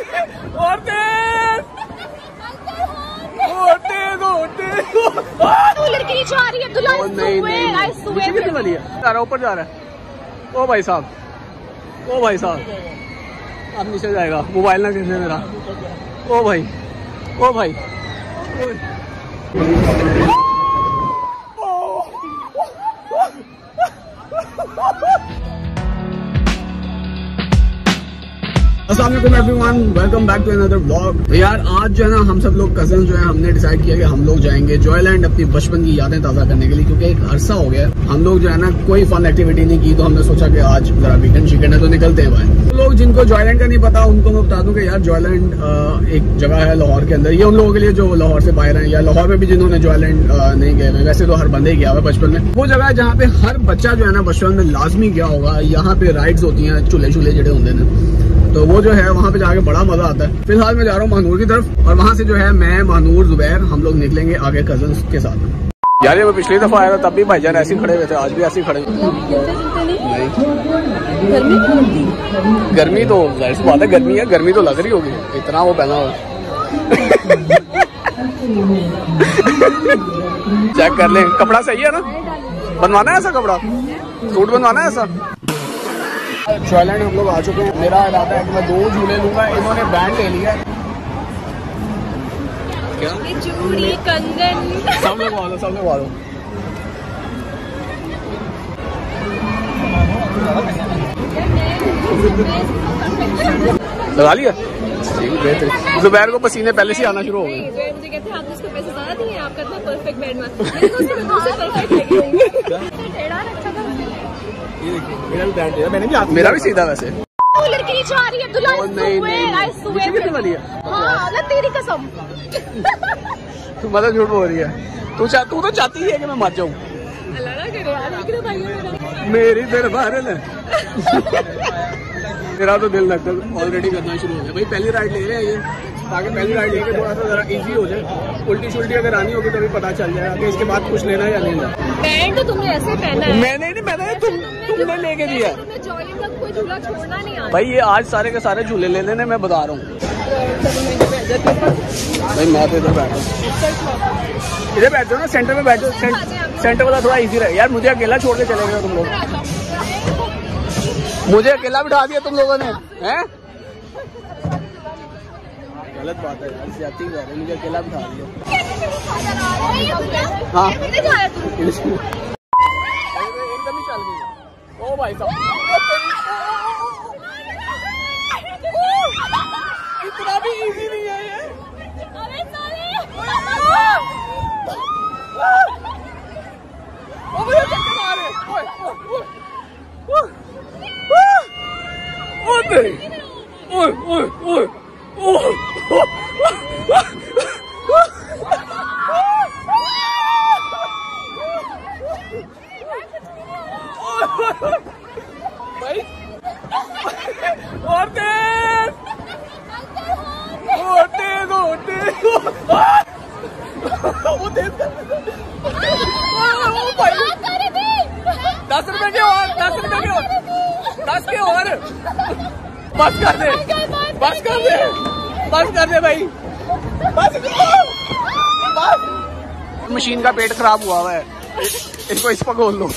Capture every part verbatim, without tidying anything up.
और तेज और तेज और तेज। वो लड़की नीचे आ रही है दुल्हा। नहीं नहीं कितने वाली है? जा रहा ऊपर जा रहा है। ओ भाई साहब, ओ भाई साहब, अब नीचे जाएगा। मोबाइल ना गिरने मेरा। ओ भाई, ओ भाई, अस्सलामुअलैकुम everyone, welcome back to another vlog. यार आज जो है ना हम सब लोग कजन जो है हमने डिसाइड किया कि हम लोग जाएंगे जॉयलैंड अपनी बचपन की यादें ताज़ा करने के लिए, क्योंकि एक अरसा हो गया हम लोग जो है ना कोई फन एक्टिविटी नहीं की। तो हमने सोचा कि आज जरा वीकेंड शिकेंड है तो निकलते हैं भाई। तो लोग जिनको जॉयलैंड का नहीं पता उनको मैं बता दूं कि यार जॉयलैंड एक जगह है लाहौर के अंदर। ये उन लोगों के लिए जो लाहौर से बाहर हैं या लाहौर में भी जिन्होंने जॉयलैंड नहीं गए हुए, वैसे तो हर बंदे गया हुआ बचपन में। वो जगह है जहाँ पे हर बच्चा जो है ना बचपन में लाजमी गया होगा। यहाँ पे राइड्स होती हैं, चूल्हे चूल्हे जड़े होते हैं, तो वो जो है वहाँ पे जाके बड़ा मजा आता है। फिलहाल मैं जा रहा हूँ महानूर की तरफ और वहाँ से जो है मैं, महानूर, जुबैर हम लोग निकलेंगे आगे कजन्स के साथ। यार मैं पिछली दफा आया था तब भी भाईजान ऐसे ही खड़े हुए थे, आज भी ऐसे ही खड़े हुए। गर्मी गर्मी तो जाहिर सी बात है, गर्मी है, गर्मी तो लग रही होगी, इतना वो पहना हो। चेक कर ले कपड़ा सही है ना? बनवाना है ऐसा कपड़ा, सूट बनवाना है ऐसा। जॉयलैंड हम लोग आ चुके हैं। मेरा इरादा है कि मैं दो झूले लूंगा। इन्होंने बैंड ले लिया है। क्या चूड़ी कंगन सब लोग वालों सब लोग वालों लगा लिया। बेहतर जुबैर को पसीने पहले से आना शुरू हो गए। मुझे कहते हैं आप उसको पैसे ज्यादा दिए, आपका इतना परफेक्ट बैंड मैंने भी आप मेरा भी सीधा वैसे। वो लड़की नीचे आ रही है दुल्हा। नहीं नहीं कितने वाली है? हाँ तेरी कसम। तू मतलब झूठ बोल रही है। तू चाह तू तो चाहती है कि मैं मर जाऊँ। मेरी दरबार है। मेरा तो दिल लगता ऑलरेडी करना शुरू हो गया भाई। पहली राइड ले रहे हैं ये, ताकि पहली राइड लेके थोड़ा सा जरा इजी हो जाए। उल्टी शुल्टी अगर आनी होगी तो भी पता चल जाएगा कि इसके बाद कुछ लेना या लेना। बैंड तो तुमने ऐसे पहना है। मैंने नहीं पहना है, तुम तुमने लेके दिया। कोई झूला छोड़ना नहीं आता भाई। ये आज सारे के सारे झूले ले लेने मैं बता रहा हूँ भाई। मैं तो इधर बैठा हूँ, इधर बैठ जाओ ना, सेंटर में बैठ जाओ। सेंटर वाला थोड़ा इजी रहे। यार मुझे अकेला छोड़ के चले गए तुम लोग, मुझे अकेला बिठा दिया तुम लोगों ने, हैं? गलत बात है यार, ज्यादती कर रहे, मुझे अकेला बिठा दिया। हाँ एकदम ही चल गई। ओ भाई साहब इतना भी इजी नहीं है ये। ओ मुझे चक्कर मारे। ओए ओए ओए ओए भाई और तेज और तेज और तेज वो तेज दस रुपए के और दस रुपए के और दस के और बस कर दे बस कर दे बस कर दे भाई बस। मशीन का पेट खराब हुआ हुआ है, इसको इस पर खोल लो।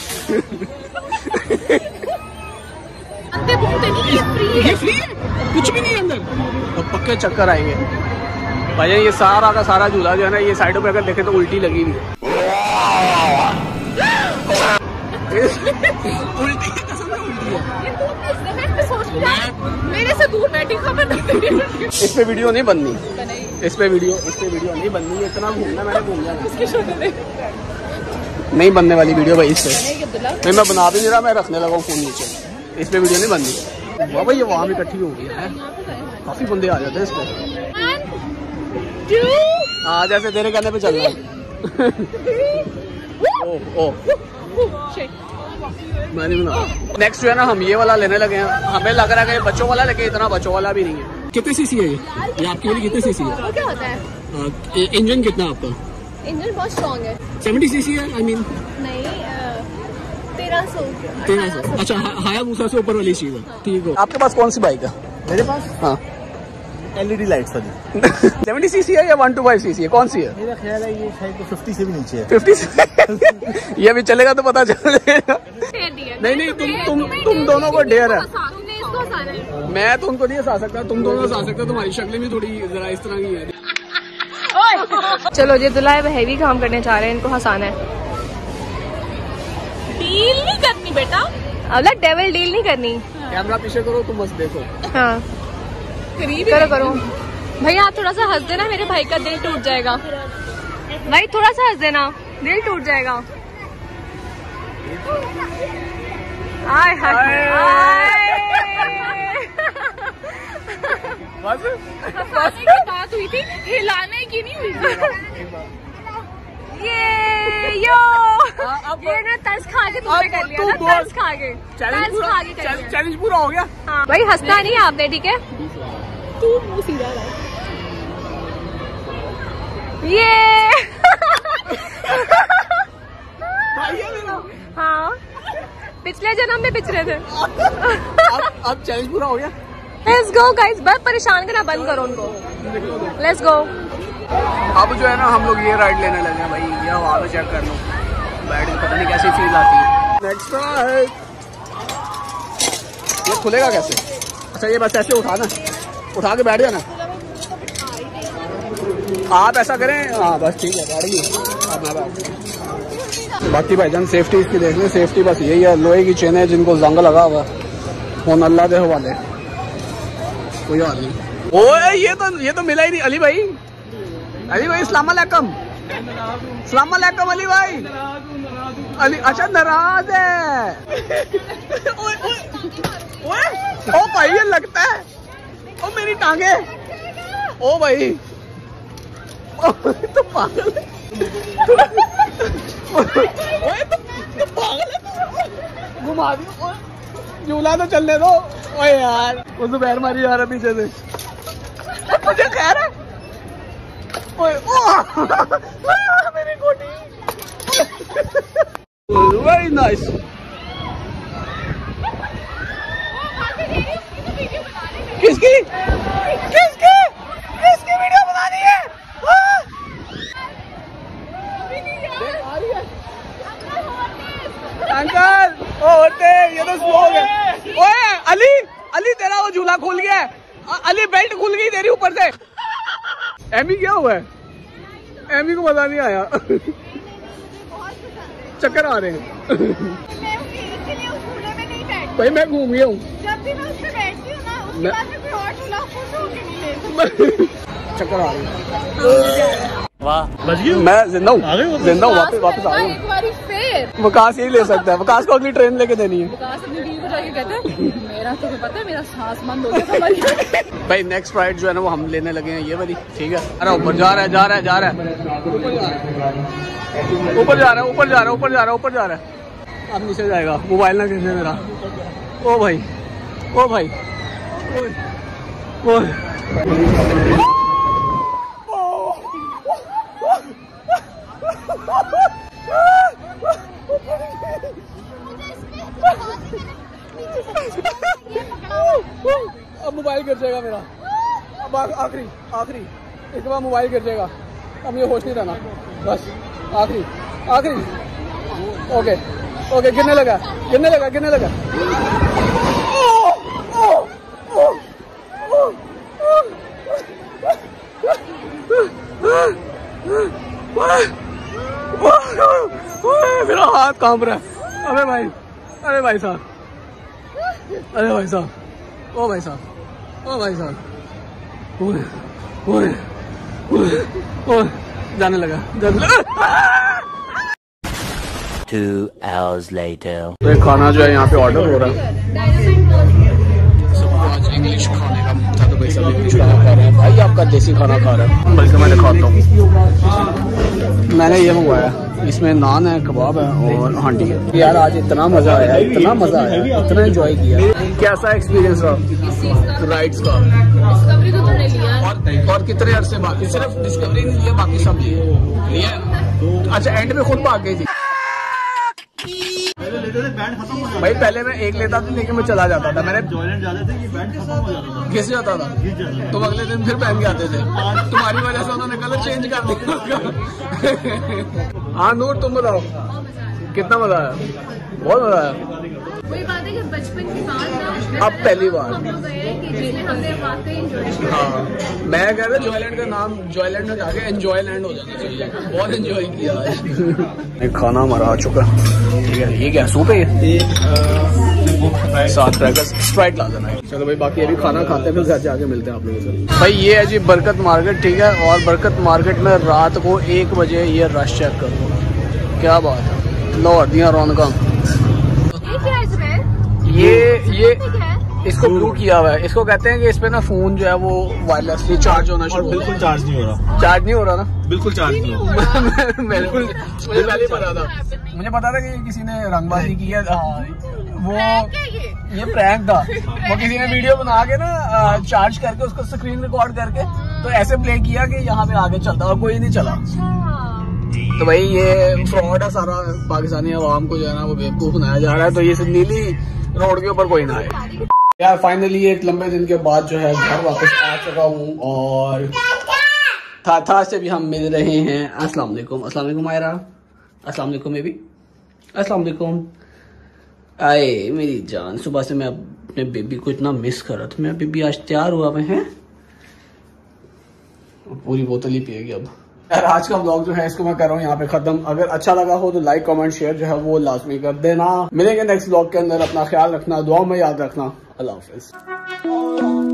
ये फ्री है, कुछ भी नहीं अंदर। तो पक्के चक्कर आएंगे भाई। ये सारा का सारा झूला जो है ना ये साइडों पे अगर देखे तो उल्टी लगी हुई है। उल्टी की कसम है, उल्टी है। मेरे से दूर बैठी खबर। इस पे वीडियो नहीं बननी, इस पे वीडियो इस पे वीडियो नहीं बननी। इतना घूमना मैंने घूम लिया, नहीं बनने वाली वीडियो भाई। इससे मैं मैं बना भी नहीं रहा, मैं रखने लगा हूँ फोन नीचे। इस पे वीडियो नहीं बननी। वाह भाई ये वहाँ भी इकट्ठी हो गई है, काफी बंदे आ जाते हैं इस पे। हाँ जैसे तेरे कहने पे चल रहा है। ओ ओ मैंने बना। नेक्स्ट जो है ना हम ये वाला लेने लगे हैं। हमें लग रहा है कि बच्चों वाला, लेकिन इतना बच्चों वाला भी नहीं है। कितने सीसी है ये? ये आपके लिए कितने सीसी है? क्या होता है? इंजन कितना आपका? इंजन बहुत स्ट्रॉन्ग है। सेवेंटी सीसी है आई मीन? नहीं तेरह सौ। तेरह सौ अच्छा, हायाबुसा से ऊपर वाली चीज है। ठीक है। आपके पास कौन सी बाइक है? मेरे पास हाँ एलईडी लाइट्स वाली। सेवेंटी सीसी है या वन टू फाइव सीसी है, कौन सी है? मेरा ख्याल है ये शायद तो फिफ्टी से भी नीचे है। फिफ्टी से ये भी चलेगा तो पता चल जाएगा। नहीं नहीं तुम तुम तुम दोनों को डेयर है। मैं तो उनको नहीं हंसा सकता, तुम दोनों हंसा सकते हो। तुम्हारी शक्ल भी थोड़ी जरा इस तरह की है। चलो ये दुल्हा है, हैवी काम करने चाह रहे हैं, इनको हंसाना है। डील नहीं करनी बेटा, अब डेविल डील नहीं करनी। कैमरा पीछे करो, तुम बस देखो। हाँ करो करो भैया, आप थोड़ा सा हंस देना, मेरे भाई का दिल टूट जाएगा। भाई थोड़ा सा हंस देना, दिल टूट जाएगा। आय हाय हंसाने की बात हुई थी, हिलाने की नहीं हुई थी। ये यो ये ना तर्स खा के तुमने कर लिया ना, तर्स खा के तर्स खा के कर लिया। चैलेंज पूरा हो गया। हाँ भाई हंसना नहीं है आपने, ठीक है? तू मुंह सीधा रहा। ये हाँ पिछले जन्म में पिछले थे। अब अब चैलेंज पूरा हो गया। लेट्स गो गाइस, बस परेशान करना बंद करो उनको। Let's go. अब जो है ना हम लोग ये राइड लेने लगे हैं भाई। ये हवा में चेक कर लो, बैठ के पता नहीं कैसी फील आती है। Next ride. ये खुलेगा कैसे? अच्छा ये बस ऐसे उठाना, उठा के बैठ जाना। आप ऐसा करें, हाँ बस ठीक है, बैठ गई। बाकी भाईजान सेफ्टी इसकी देख लें। सेफ्टी बस यही है, लोहे की चेन है जिनको जंग लगा हुआ। फोन अल्लाह दे हवाले, कोई बात नहीं। ओए ये तो ये तो मिला ही नहीं। अली भाई, अली भाई अस्सलाम वालेकुम। अस्सलाम वालेकुम अली भाई। अली अच्छा नाराज है। ओए ओए ओए ओ भाई ये लगता है। ओ मेरी टांगे। ओ भाई ओ तो पागल है। ओए तो पागल है, घुमा दी। झूला तो चलने दो। ओए यार वो जुबैर मारी जा रहा पीछे से, मुझे खैर है। ओए ओ मेरी गोटी। Very nice. किसकी किसकी किसकी वीडियो बनानी है? अंकल ओ होते ये तो स्लो हो गया। ओए अली अली तेरा वो झूला खुल गया है। अली बेल्ट खुल गई तेरी ऊपर से। एमी क्या हुआ है? एमी को मजा नहीं आया। चक्कर आ रहे हैं। भाई मैं घूम गया हूँ। जब भी मैं उस पे बैठती हूँ ना, उसके बाद में कोई और झूला खुश होके नहीं लेती। चक्कर आ रहे हैं। वाह बच गई। मैं जिंदा हूँ, जिंदा हूँ, वापस वापस आ गया हूँ। विकास यही ले सकता है। विकास को अगली ट्रेन लेके देनी है। विकास अपनी टीम को जाके कहते हैं मेरा तो पता है, मेरा सांस बंद हो गया भाई। नेक्स्ट राइड जो है ना वो हम लेने लगे हैं, ये वाली, ठीक है? अरे ऊपर जा रहा है, जा रहा है, जा रहा है, ऊपर जा रहा है, ऊपर जा रहा है, ऊपर जा रहा है, ऊपर जा रहा है। अब नीचे जाएगा। मोबाइल ना गिरने मेरा। ओ भाई ओ भाई ओ अब मोबाइल गिर जाएगा मेरा। अब आखिरी आखिरी इसके बाद मोबाइल गिर जाएगा। अब ये होश नहीं रहना, बस आखिरी आखिरी। ओके ओके गिरने लगा, गिरने लगा, गिरने लगा। मेरा हाथ कांप रहा है। अरे भाई, अरे भाई साहब, अरे भाई साहब, ओ भाई साहब, ओ भाई साहब, ओए ओए ओए जाने लगा, जाने लगा। Two hours later. तो खाना जो है यहाँ पे ऑर्डर हो रहा है। आज इंग्लिश खाने का था तो भाई सब इंग्लिश खाना खा रहे हैं। भाई आपका देसी खाना खा रहा है, बल्कि मैं दिखाता हूँ। मैंने ये मंगवाया, इसमें नान है, कबाब है और हांडी है। यार आज इतना मजा आया, इतना मजा आया, इतना एंजॉय किया। कैसा एक्सपीरियंस रहा राइड्स का? डिस्कवरी तो तुमने लिया और, और कितने अरसे बाकी? सिर्फ डिस्कवरी नहीं लिया, बाकी सब लिए लिया। अच्छा एंड में खुद भाग गई थी। लेते थे बैंड खत्म हो जाता भाई पहले मैं एक लेता था लेकिन मैं चला जाता था। मैंने जॉयलैंड जाते थे कि बैंड खत्म हो जाता था, घिस जाता था, घिस जाता था। तुम अगले दिन फिर पहन के आते थे। तुम्हारी वजह से उन्होंने कलर चेंज कर दिया। हाँ नूर तुम बताओ कितना मजा आया? बहुत मजा आया। वही बात है कि बचपन की बात अब पहली बार हम लोग गए कि जिसमें हमने वाकई एंजॉय किया। हाँ मैं कह रहा जॉयलैंड का नाम जॉयलैंड में जाके एंजॉयलैंड हो जाना चाहिए। बहुत एंजॉय किया। खाना हमारा आ चुका ठीक है। ये क्या सूप है? ये सात क्रैकर्स स्प्राइट ला देना। चलो भाई बाकी अभी खाना खाते हैं फिर घर जाके मिलते हैं आप लोगों से। भाई ये है जी बरकत मार्केट ठीक है। और बरकत मार्केट में रात को एक बजे ये रश चेक कर दो, क्या बात है। लो दिया रौनका। ये ये इसको ब्लू किया हुआ है। इसको कहते हैं कि इस पे ना फोन जो है वो वायरलेसली चार्ज होना शुरू हो गया। बिल्कुल चार्ज नहीं हो रहा। चार्ज नहीं हो रहा ना? बिल्कुल चार्ज नहीं हो रहा। बिल्कुल मुझे पहले ही पता था। मुझे पता था कि किसी ने रंगबाजी की है। वो ये प्रैंक था। वो किसी ने वीडियो बना के ना चार्ज करके उसको स्क्रीन रिकॉर्ड करके तो ऐसे प्ले किया कि यहाँ पे आगे चलता और कोई नहीं चला। तो भाई ये फ्रॉड है सारा। पाकिस्तानी अवाम को जो है ना वो बेवकूफ बनाया जा रहा है। तो ये नीली रोड के ऊपर कोई ना आए। यार फाइनली एक लंबे दिन के बाद जो है घर वापस आ चुका हूँ और था था से भी हम मिल रहे हैं। अस्सलाम वालेकुम। अस्सलाम वालेकुम आयरा। अस्सलाम वालेकुम बेबी। अस्सलाम वालेकुम। आए मेरी जान, सुबह से मैं अपने बेबी को इतना मिस कर रहा था। मेरा बेबी आज तैयार हुआ हुए हैं, पूरी बोतल ही पिएगी अब। यार आज का ब्लॉग जो है इसको मैं कर रहा हूँ यहाँ पे खत्म। अगर अच्छा लगा हो तो लाइक कमेंट शेयर जो है वो लाजमी कर देना। मिलेंगे नेक्स्ट ब्लॉग के अंदर। अपना ख्याल रखना, दुआ में याद रखना। अल्लाह हाफिज।